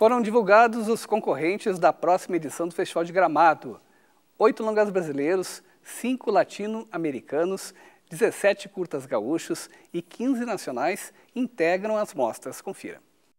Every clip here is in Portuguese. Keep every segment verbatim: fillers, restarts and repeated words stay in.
Foram divulgados os concorrentes da próxima edição do Festival de Gramado. Oito longas brasileiros, cinco latino-americanos, dezessete curtas gaúchos e quinze nacionais integram as mostras. Confira.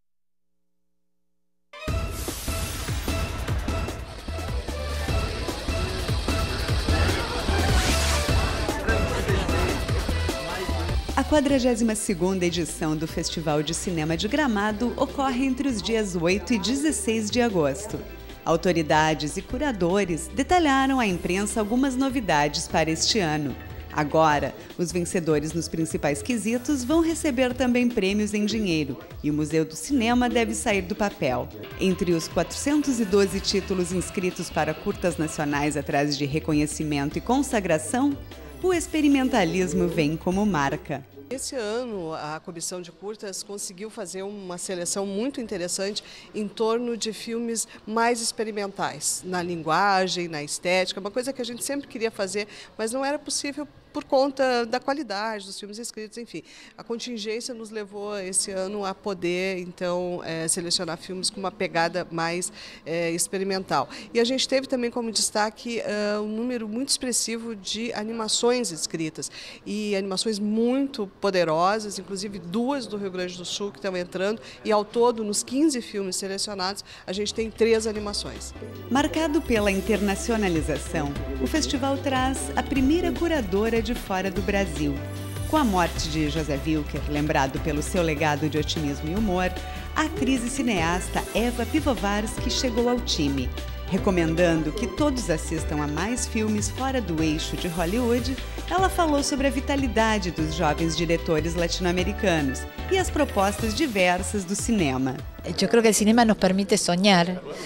A quadragésima segunda edição do Festival de Cinema de Gramado ocorre entre os dias oito e dezesseis de agosto. Autoridades e curadores detalharam à imprensa algumas novidades para este ano. Agora, os vencedores nos principais quesitos vão receber também prêmios em dinheiro e o Museu do Cinema deve sair do papel. Entre os quatrocentos e doze títulos inscritos para curtas nacionais atrás de reconhecimento e consagração, o experimentalismo vem como marca. Esse ano, a Comissão de Curtas conseguiu fazer uma seleção muito interessante em torno de filmes mais experimentais, na linguagem, na estética, uma coisa que a gente sempre queria fazer, mas não era possível por conta da qualidade dos filmes escritos, enfim. A contingência nos levou esse ano a poder, então, é, selecionar filmes com uma pegada mais é, experimental. E a gente teve também como destaque é, um número muito expressivo de animações escritas, e animações muito poderosas, inclusive duas do Rio Grande do Sul que estão entrando, e ao todo, nos quinze filmes selecionados, a gente tem três animações. Marcado pela internacionalização, o festival traz a primeira curadora de fora do Brasil. Com a morte de José Wilker, lembrado pelo seu legado de otimismo e humor, a atriz e cineasta Eva Pivovarsky chegou ao time. Recomendando que todos assistam a mais filmes fora do eixo de Hollywood, ela falou sobre a vitalidade dos jovens diretores latino-americanos e as propostas diversas do cinema. Eu creo que o cinema nos permite sonhar,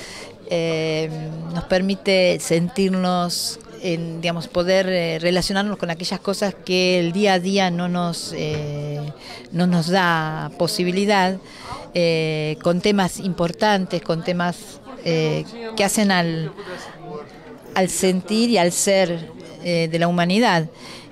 eh, nos permite sentirnos, en, digamos, poder eh, relacionarnos con aquellas cosas que el día a día no nos, eh, no nos da posibilidad, eh, con temas importantes, con temas eh, que hacen al, al sentir y al ser eh, de la humanidad.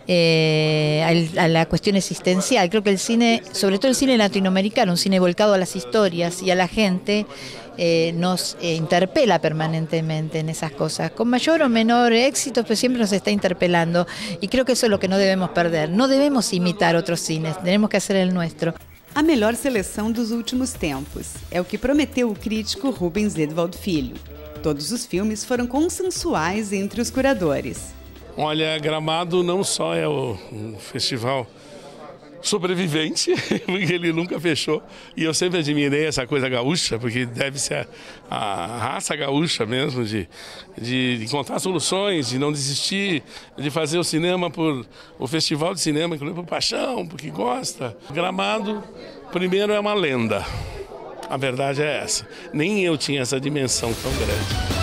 Eh, a la cuestión existencial. Creo que el cine, sobre todo el cine latinoamericano, un cine volcado a las historias y a la gente, eh, nos eh, interpela permanentemente en esas cosas, con mayor o menor éxito, pero siempre nos está interpelando, y creo que eso es lo que no debemos perder. No debemos imitar otros cines, tenemos que hacer el nuestro. A melhor seleção dos últimos tempos é o que prometeu o crítico Rubens Edvald Filho. Todos os filmes foram consensuais entre os curadores. Olha, Gramado não só é o um festival sobrevivente, porque ele nunca fechou, e eu sempre admirei essa coisa gaúcha, porque deve ser a, a raça gaúcha mesmo, de, de, de encontrar soluções, de não desistir, de fazer o cinema por o festival de cinema, inclusive por paixão, porque gosta. Gramado, primeiro, é uma lenda, a verdade é essa, nem eu tinha essa dimensão tão grande.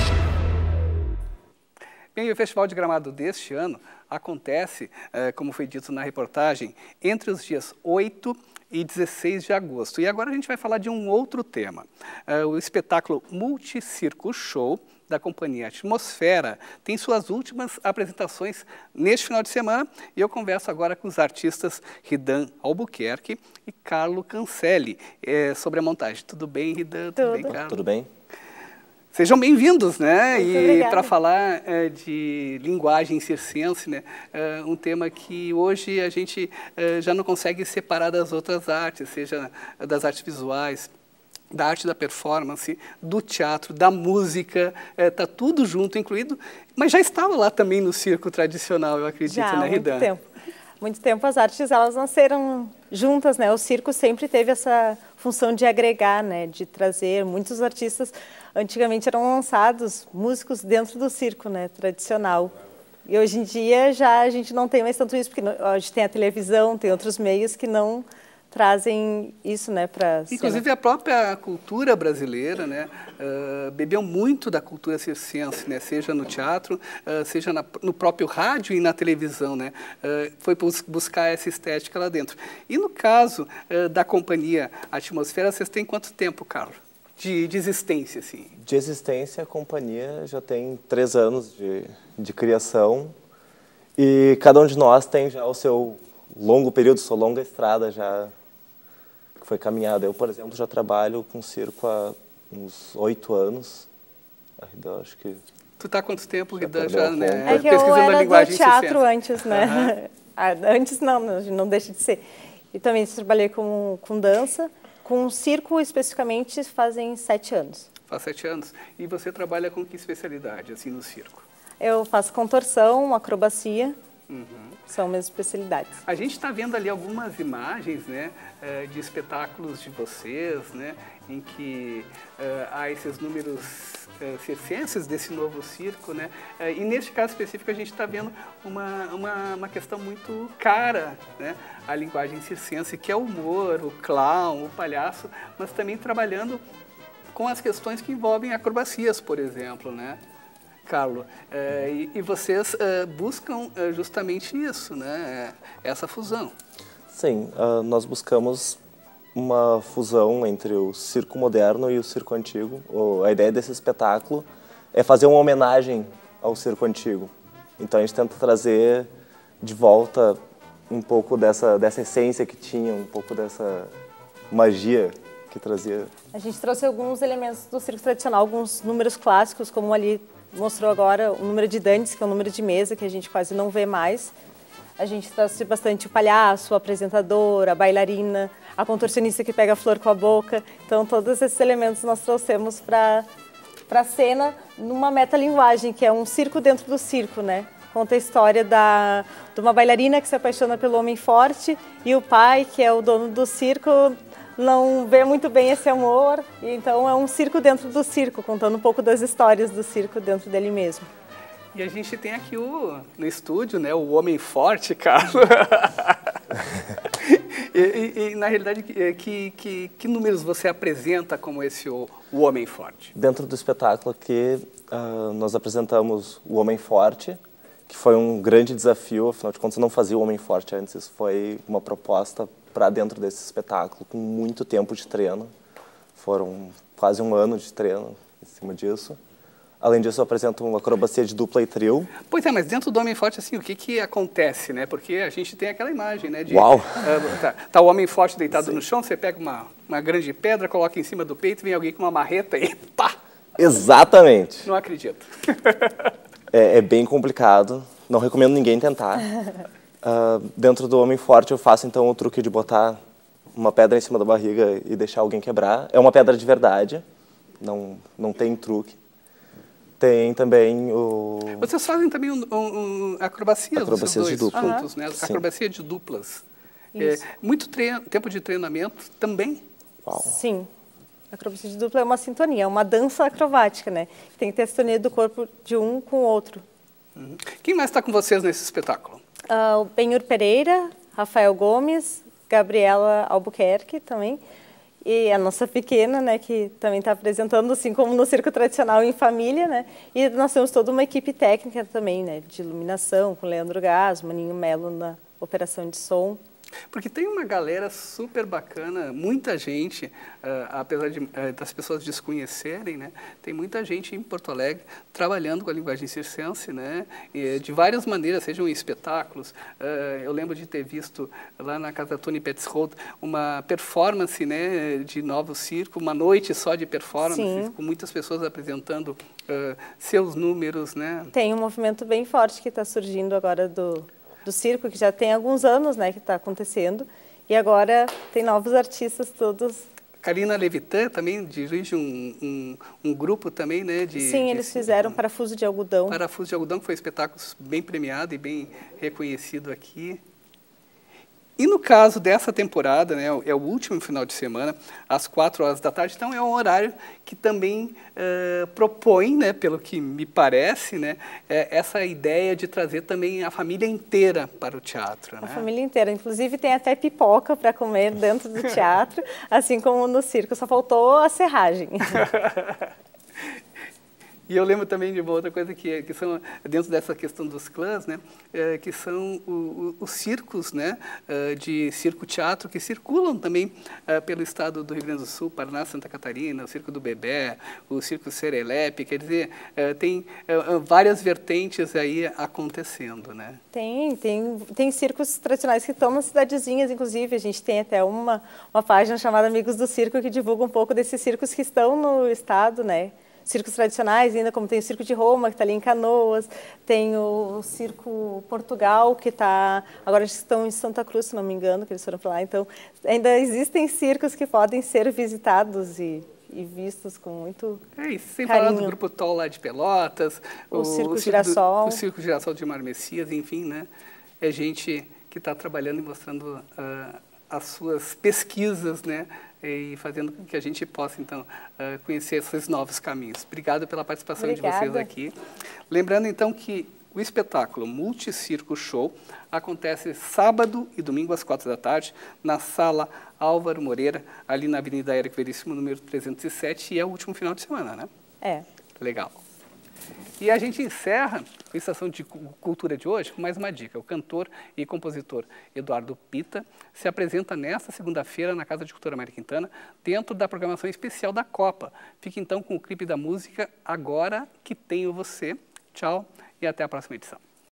Bem, o Festival de Gramado deste ano acontece, eh, como foi dito na reportagem, entre os dias oito e dezesseis de agosto. E agora a gente vai falar de um outro tema. Eh, o espetáculo Multicirco Show da companhia Atmosfera tem suas últimas apresentações neste final de semana, e eu converso agora com os artistas Ridan Albuquerque e Carlo Cancelli eh, sobre a montagem. Tudo bem, Ridan? Tudo, Tudo bem, Carlo? Tudo bem. Sejam bem-vindos, né? Muito e para falar é, de linguagem circense, né? É, um tema que hoje a gente é, já não consegue separar das outras artes, seja das artes visuais, da arte da performance, do teatro, da música, está é, tudo junto, incluído, mas já estava lá também no circo tradicional, eu acredito, já, né, Ridan? Muito tempo. Muito tempo as artes elas nasceram juntas, né? O circo sempre teve essa função de agregar, né? De trazer muitos artistas. Antigamente eram lançados músicos dentro do circo, né? Tradicional. E hoje em dia já a gente não tem mais tanto isso, porque a gente tem a televisão, tem outros meios que não trazem isso, né, para... Inclusive a própria cultura brasileira, né, uh, bebeu muito da cultura circense, né, seja no teatro, uh, seja na, no próprio rádio e na televisão, né, uh, foi bus buscar essa estética lá dentro. E no caso uh, da companhia Atmosfera, vocês têm quanto tempo, Carlos, de, de existência, assim? De existência, a companhia já tem três anos de, de criação, e cada um de nós tem já o seu longo período, sua longa estrada já que foi caminhada. Eu, por exemplo, já trabalho com circo há uns oito anos. Eu acho que... Tu tá há quanto tempo, Rida, já, já, né? É que eu era do teatro antes, né? Uhum. Antes não, não deixa de ser. E também trabalhei com, com dança, com circo especificamente fazem sete anos. Faz sete anos. E você trabalha com que especialidade, assim, no circo? Eu faço contorção, acrobacia, uhum. São minhas especialidades. A gente está vendo ali algumas imagens, né, de espetáculos de vocês, né, em que uh, há esses números uh, circenses desse novo circo, né, uh, e neste caso específico a gente está vendo uma, uma, uma questão muito cara, né, a linguagem circense, que é o humor, o clown, o palhaço, mas também trabalhando com as questões que envolvem acrobacias, por exemplo, né? Carlo, é, e, e vocês é, buscam é, justamente isso, né? Essa fusão. Sim, uh, nós buscamos uma fusão entre o circo moderno e o circo antigo. O, a ideia desse espetáculo é fazer uma homenagem ao circo antigo. Então a gente tenta trazer de volta um pouco dessa, dessa essência que tinha, um pouco dessa magia que trazia. A gente trouxe alguns elementos do circo tradicional, alguns números clássicos, como ali mostrou agora o número de dantes, que é o número de mesa, que a gente quase não vê mais. A gente trouxe bastante o palhaço, o apresentador, a bailarina, a contorcionista que pega a flor com a boca. Então, todos esses elementos nós trouxemos para a cena numa metalinguagem, que é um circo dentro do circo, né? Conta a história da, de uma bailarina que se apaixona pelo homem forte e o pai, que é o dono do circo, não vê muito bem esse amor, e então é um circo dentro do circo, contando um pouco das histórias do circo dentro dele mesmo. E a gente tem aqui o, no estúdio, né, o homem forte, Carlos. e, e, e, na realidade, que, que, que números você apresenta como esse o, o homem forte? Dentro do espetáculo aqui, uh, nós apresentamos o homem forte, que foi um grande desafio, afinal de contas eu não fazia o homem forte antes, isso foi uma proposta para dentro desse espetáculo, com muito tempo de treino. Foram quase um ano de treino em cima disso. Além disso, eu apresento uma acrobacia de dupla e trio. Pois é, mas dentro do Homem Forte, assim, o que que acontece, né? Porque a gente tem aquela imagem, né? De, Uau! Uh, tá, tá o Homem Forte deitado Sim. no chão, você pega uma, uma grande pedra, coloca em cima do peito, vem alguém com uma marreta e pá! Exatamente! Não acredito. é, é bem complicado, não recomendo ninguém tentar. Uh, dentro do Homem Forte eu faço então o truque de botar uma pedra em cima da barriga e deixar alguém quebrar. É uma pedra de verdade, não, não tem truque. Tem também o... Vocês fazem também um, um, um, acrobacias, acrobacias dois de dupla. juntos, né? Sim. Acrobacia de duplas. É, muito treino, tempo de treinamento também? Uau. Sim. A acrobacia de dupla é uma sintonia, é uma dança acrobática, né? Tem que ter a sintonia do corpo de um com o outro. Uhum. Quem mais está com vocês nesse espetáculo? Uh, o Benhur Pereira, Rafael Gomes, Gabriela Albuquerque também. E a nossa pequena, né, que também está apresentando, assim como no circo tradicional em família, né? E nós temos toda uma equipe técnica também, né, de iluminação, com Leandro Gás, Maninho Melo na operação de som. Porque tem uma galera super bacana, muita gente, uh, apesar de, uh, das pessoas desconhecerem, né, tem muita gente em Porto Alegre trabalhando com a linguagem circense, né, e, de várias maneiras, sejam em espetáculos. Uh, eu lembro de ter visto lá na casa da Tony Petzold uma performance, né, de novo circo, uma noite só de performance, Sim. com muitas pessoas apresentando uh, seus números, né. Tem um movimento bem forte que está surgindo agora do... do circo, que já tem alguns anos, né, que está acontecendo, e agora tem novos artistas todos. Karina Levitan também dirige um, um, um grupo também, né? De, Sim, de, eles fizeram Parafuso de Algodão. Parafuso de Algodão, que foi um espetáculo bem premiado e bem reconhecido aqui. E no caso dessa temporada, né, é o último final de semana, às quatro horas da tarde, então é um horário que também uh, propõe, né, pelo que me parece, né, é essa ideia de trazer também a família inteira para o teatro. A né? família inteira, inclusive tem até pipoca para comer dentro do teatro, assim como no circo, só faltou a serragem. E eu lembro também de uma outra coisa que, que são, dentro dessa questão dos clãs, né, é, que são o, o, os circos, né, de circo-teatro que circulam também é, pelo estado do Rio Grande do Sul, Paraná, Santa Catarina, o Circo do Bebé, o Circo Serelepe, quer dizer, é, tem é, várias vertentes aí acontecendo, né? Tem, tem, tem circos tradicionais que estão nas cidadezinhas, inclusive, a gente tem até uma, uma página chamada Amigos do Circo que divulga um pouco desses circos que estão no estado, né? Circos tradicionais, ainda como tem o Circo de Roma, que está ali em Canoas, tem o Circo Portugal, que está, agora estão em Santa Cruz, se não me engano, que eles foram para lá, então ainda existem circos que podem ser visitados e, e vistos com muito é isso, sem carinho. falar do Grupo Tol lá de Pelotas, o, o Circo o Girassol. Do, o Circo Girassol de Mar Messias, enfim, né? É gente que está trabalhando e mostrando uh, as suas pesquisas, né? E fazendo com que a gente possa, então, uh, conhecer esses novos caminhos. Obrigado pela participação Obrigada. de vocês aqui. Lembrando, então, que o espetáculo Multicirco Show acontece sábado e domingo às quatro da tarde, na Sala Álvaro Moreira, ali na Avenida Érico Veríssimo, número trezentos e sete, e é o último final de semana, né? É. Legal. E a gente encerra a Estação de Cultura de hoje com mais uma dica. O cantor e compositor Eduardo Pita se apresenta nesta segunda-feira na Casa de Cultura Mário Quintana, dentro da programação especial da Copa. Fique então com o clipe da música Agora Que Tenho Você. Tchau e até a próxima edição.